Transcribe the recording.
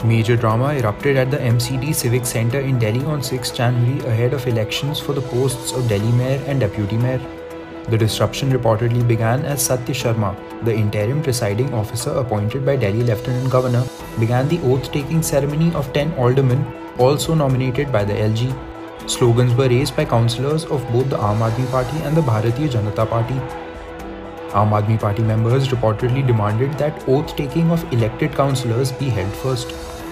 Major drama erupted at the MCD Civic Centre in Delhi on 6 January ahead of elections for the posts of Delhi Mayor and Deputy Mayor. The disruption reportedly began as Satya Sharma, the interim presiding officer appointed by Delhi Lieutenant Governor, began the oath-taking ceremony of 10 aldermen, also nominated by the LG. Slogans were raised by councillors of both the Aam Aadmi Party and the Bharatiya Janata Party. Aam Aadmi Party members reportedly demanded that oath-taking of elected councillors be held first.